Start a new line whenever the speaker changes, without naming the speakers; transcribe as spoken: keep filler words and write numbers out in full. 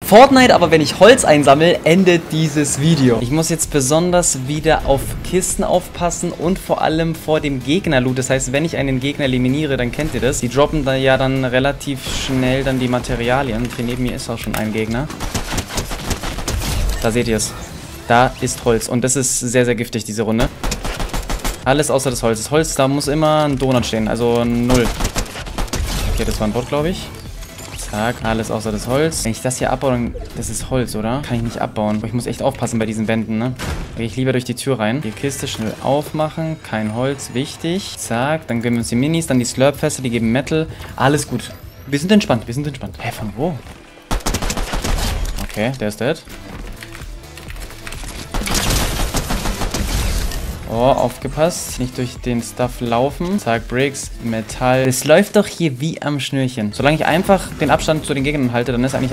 Fortnite, aber wenn ich Holz einsammle, endet dieses Video. Ich muss jetzt besonders wieder auf Kisten aufpassen und vor allem vor dem Gegner-Loot. Das heißt, wenn ich einen Gegner eliminiere, dann kennt ihr das. Die droppen da ja dann relativ schnell dann die Materialien. Und hier neben mir ist auch schon ein Gegner. Da seht ihr es. Da ist Holz. Und das ist sehr, sehr giftig, diese Runde. Alles außer das Holz. Das Holz, da muss immer ein Donut stehen. Also null. Okay, das war ein Bot, glaube ich. Zack, alles außer das Holz. Wenn ich das hier abbaue, dann... Das ist Holz, oder? Kann ich nicht abbauen. Ich muss echt aufpassen bei diesen Wänden, ne? Gehe ich lieber durch die Tür rein. Die Kiste schnell aufmachen. Kein Holz, wichtig. Zack, dann geben wir uns die Minis, dann die Slurpfässer, die geben Metal. Alles gut. Wir sind entspannt, wir sind entspannt. Hä, von wo? Okay, der ist dead. Oh, aufgepasst. Nicht durch den Stuff laufen. Zack, Bricks, Metall. Es läuft doch hier wie am Schnürchen. Solange ich einfach den Abstand zu den Gegnern halte, dann ist eigentlich